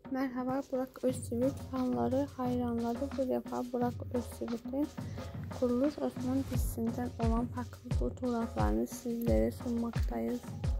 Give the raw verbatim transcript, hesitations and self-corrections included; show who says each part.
Speaker 1: Merhaba, Burak Özçivit fanları, hayranları. Bu defa Burak Özçivit'in Kuruluş Osman dizisinden olan farklı fotoğraflarını sizlere sunmaktayız.